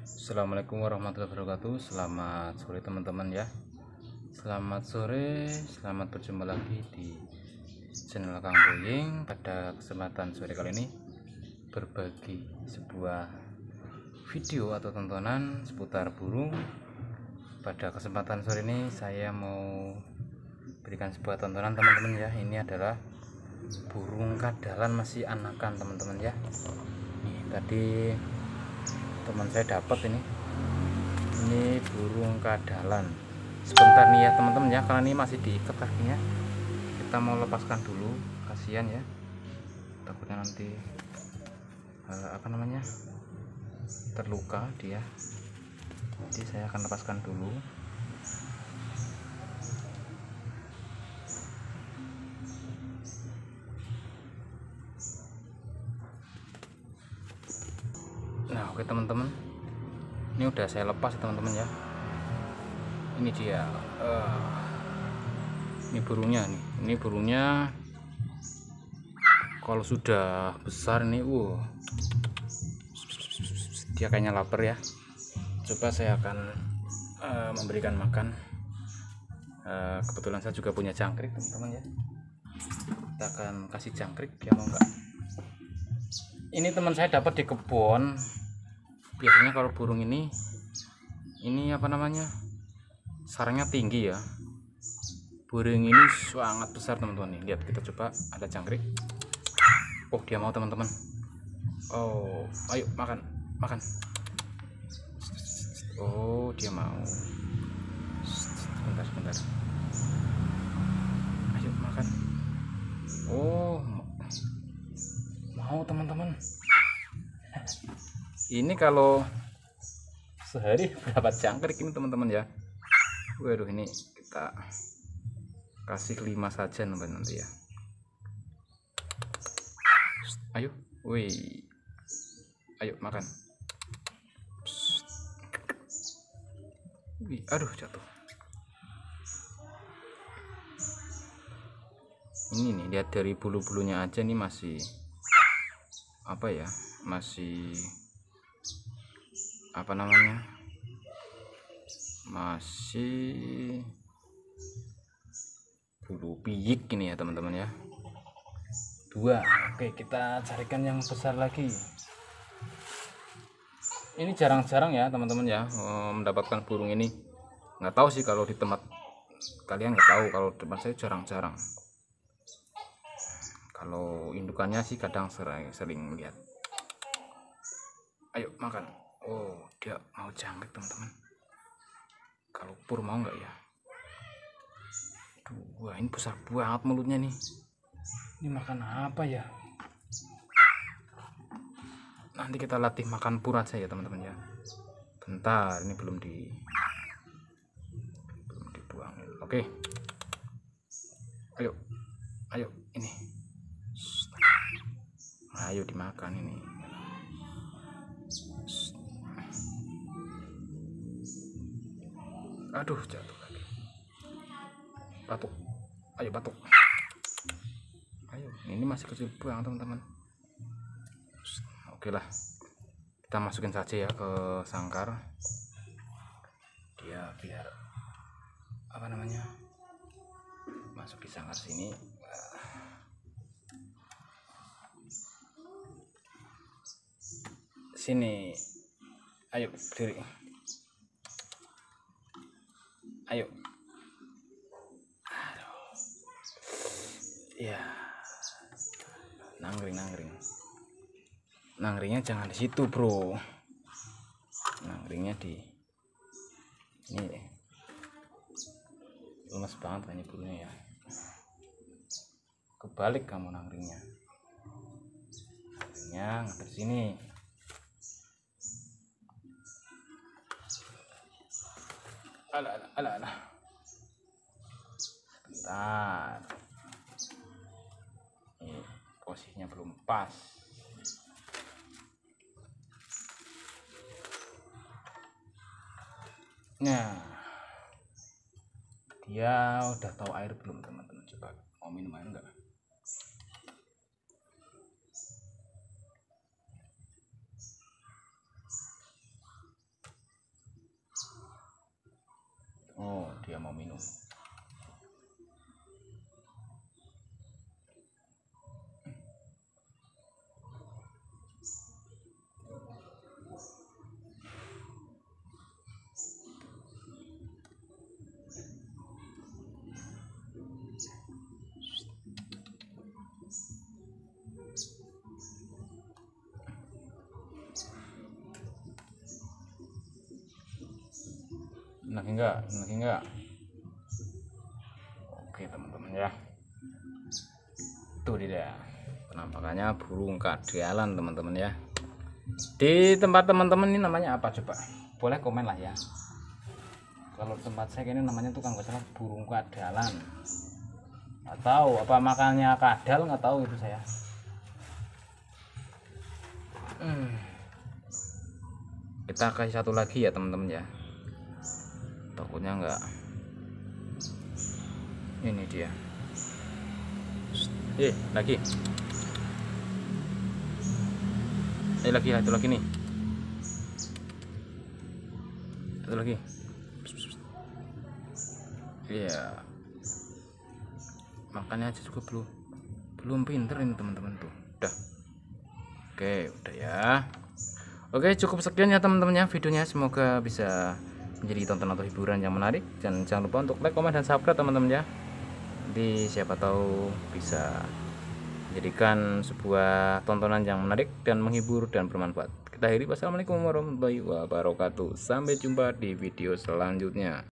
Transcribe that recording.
Assalamualaikum warahmatullahi wabarakatuh. Selamat sore teman-teman ya. Selamat sore, selamat berjumpa lagi di channel Kang Boying. Pada kesempatan sore kali ini berbagi sebuah video atau tontonan seputar burung. Pada kesempatan sore ini saya mau berikan sebuah tontonan teman-teman ya. Ini adalah burung kadalan, masih anakan teman-teman ya. Nih, tadi teman saya dapat ini burung kadalan. Sebentar nih ya teman-teman ya, karena ini masih diikat kakinya, kita mau lepaskan dulu, kasihan ya, takutnya nanti terluka dia. Jadi saya akan lepaskan dulu. Nah oke teman-teman, ini udah saya lepas teman-teman ya. Ini dia, ini burungnya nih. Ini burungnya kalau sudah besar nih, dia kayaknya lapar ya. Coba saya akan memberikan makan. Kebetulan saya juga punya jangkrik teman-teman ya. Kita akan kasih jangkrik, dia mau nggak? Ini teman saya dapat di kebun. Biasanya kalau burung ini sarangnya tinggi ya. Burung ini sangat besar teman-teman nih. Lihat, kita coba, ada jangkrik. Oh, dia mau teman-teman. Oh, ayo makan. Oh, dia mau. Sebentar. Ayo makan. Oh, mau teman-teman. Ini kalau sehari berapa jangkrik ini teman-teman ya. Waduh, ini kita kasih 5 saja nanti ya. Ayo, ayo makan. Aduh, jatuh. Ini nih, lihat dari bulu-bulunya aja nih, masih masih bulu piyik ini ya teman-teman ya. 2. Oke, kita carikan yang besar lagi. Ini jarang-jarang ya teman-teman ya mendapatkan burung ini. Nggak tahu sih kalau di tempat kalian, nggak tahu, kalau di tempat saya jarang-jarang. Kalau indukannya sih kadang sering lihat. Ayo makan. Oh, dia mau jangkrik teman-teman. Kalau pur mau nggak ya? Wah, ini besar banget mulutnya nih. Ini makan apa ya? Nanti kita latih makan pur aja ya teman-teman ya. Bentar, ini belum dibuang. Oke. Ayo ini. Ayo dimakan ini. Aduh, jatuh lagi. Batuk. Ayo batuk. Ayo, ini masih kecil banget teman-teman. Oke lah, kita masukin saja ya ke sangkar. Dia biar masuk di sangkar sini. Sini, ayo berdiri. Ayo. Aduh. Ya, nangkringnya jangan di situ bro, nangkringnya di ini. Lemes banget kayaknya burungnya ya. Kebalik kamu nangkringnya ngadep sini. Alah. Bentar, ini posisinya belum pas. Nah, dia udah tahu air belum teman-teman? Coba mau minum air enggak? dia mau minum. Enak enggak? Oke teman-teman ya, tuh dia penampakannya burung kadealan teman-teman ya. Di tempat teman-teman ini namanya apa coba, boleh komen lah ya. Kalau tempat saya ini namanya tuh kalau nggak salah burung kadealan, nggak tahu apa makannya kadal, nggak tahu itu saya. Kita kasih satu lagi ya teman-teman ya, takutnya enggak. Ini dia lagi satu lagi nih, satu lagi. Iya, makannya aja juga belum pinter ini teman-teman tuh. Udah, oke udah ya. Oke, cukup sekian ya teman-teman ya videonya, semoga bisa menjadi tontonan atau hiburan yang menarik, dan jangan lupa untuk like, komen, dan subscribe teman-teman ya. Jadi siapa tahu bisa menjadikan sebuah tontonan yang menarik dan menghibur dan bermanfaat. Kita akhiri, wassalamualaikum warahmatullahi wabarakatuh. Sampai jumpa di video selanjutnya.